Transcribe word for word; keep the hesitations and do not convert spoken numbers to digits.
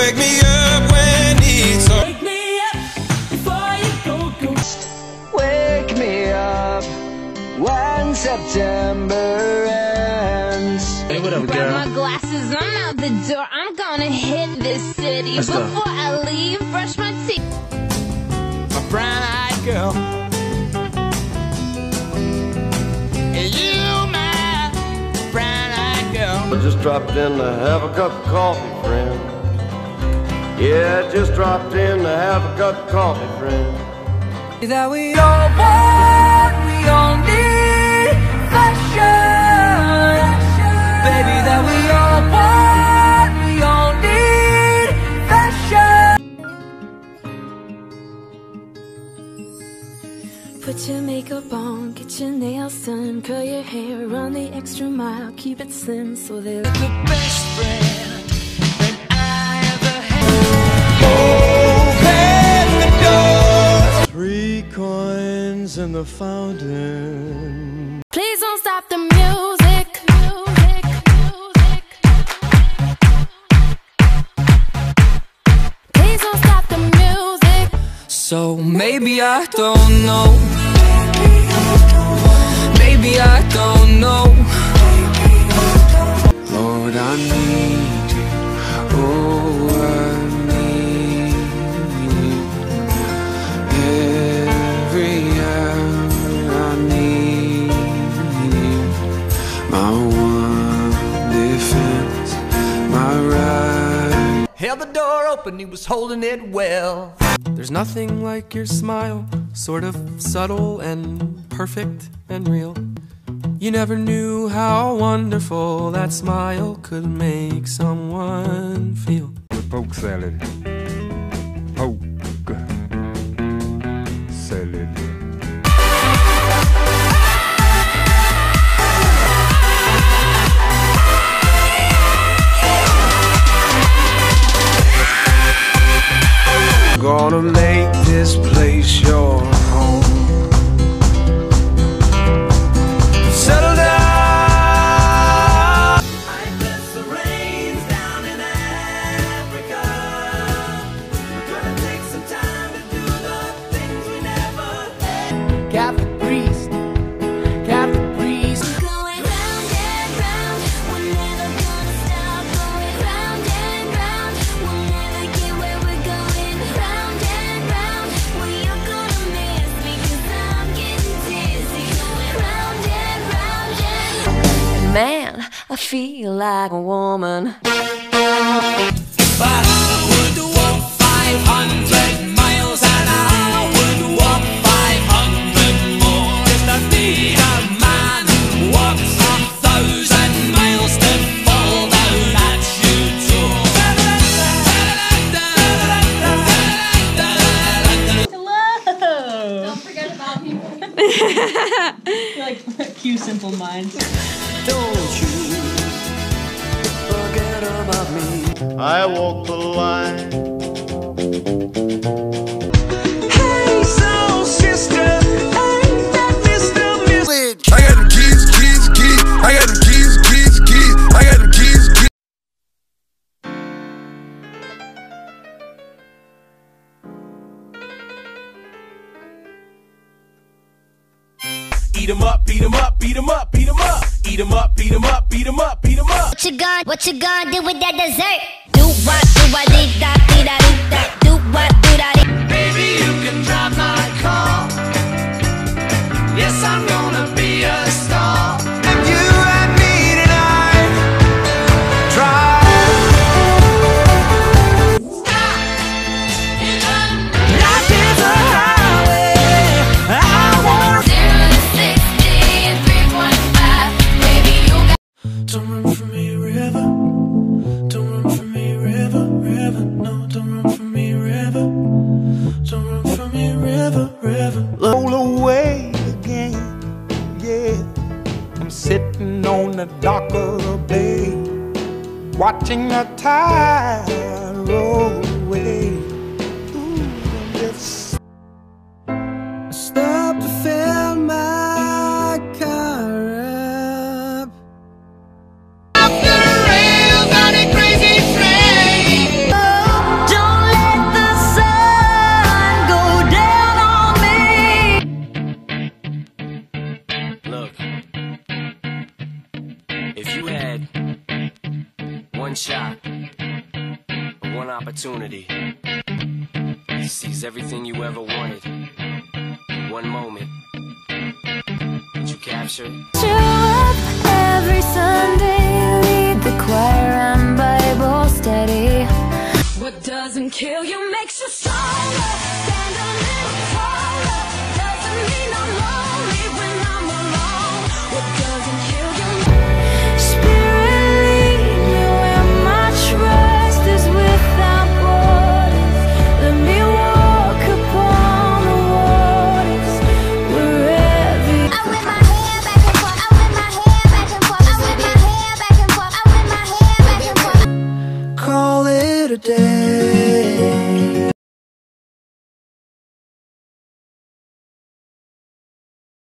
wake me up when it's all. Wake me up before you go, go. Wake me up when September ends. Hey, what up, Grab girl? my glasses, I'm out the door. I'm gonna hit this city. Let's go. Before I leave, brush my teeth. My brown-eyed girl. You, my brown-eyed girl. I just dropped in to have a cup of coffee, friend. Yeah, just dropped in to have a cup of coffee, friend. That we all want, we all need fashion. Baby, that we all want, we all need fashion. Put your makeup on, get your nails done, curl your hair, run the extra mile, keep it slim so they're The best friend that I ever had. Open the door. Three coins in the fountain. Please don't stop the music, music, music. Please don't stop the music. So maybe I don't know. Maybe I don't know. Lord, I need you. Oh, I need you. Every hour I need you. My one defense, my right. Held the door open, he was holding it well. There's nothing like your smile, sort of subtle and perfect and real. You never knew how wonderful that smile could make someone feel. Poke salad. Poke salad. Gonna make this place your home. Settle down. I bless the rains down in Africa. We're gonna take some time to do the things we never had. Catholic priest, Catholic priest. Going round and round, we're never gonna stop. Going round and round, we'll never get where we're going. Round and round, well you're gonna miss me 'cause I'm getting dizzy. Going round and round and man, I feel like a woman. But I would walk five hundred miles and I would walk five hundred more just to be a man who walks a thousand miles to fall down at you door. Don't forget about people. You're like cue simple minds. Don't you forget about me. I walk the line. Hey, soul sister, ain't that Mister Mister? I got them keys, keys, keys. I got them keys, keys, keys. I got them keys, keys. Eat 'em up, beat 'em up, beat 'em up, beat 'em up. Eat 'em up, beat 'em up, beat 'em up, beat 'em up. What you gonna, what you gonna do with that dessert? Do what, do what, dee da, dee da, dee da. Do what, do da, dee. Baby, you can drive my car. Yes, I'm gonna be a star. If you and me tonight, try. Life is a highway. I want Zero to sixty and three point five. Baby, you got. Don't run from me, river. Don't run from me, river, river. No, don't run from me, river. Don't run from me, river, river. roll away again. Yeah, I'm sitting on the dock of the bay, watching the tide roll away. Ooh, it's stop to fill my car up. Off the rails on a crazy train. Oh, If you had one shot, or one opportunity to seize everything you ever wanted in one moment, would you capture it? Show up every Sunday, lead the choir and Bible study. What doesn't kill you makes you stronger. Stand a little taller. Doesn't mean I'm lonely when I'm alone. What doesn't kill you? Spirit lead me where my trust is without borders. Let me walk upon the waters wherever you. I whip my hair back and forth. I whip my hair back and forth. I whip my hair back and forth. I whip my hair back and forth. Call it a day.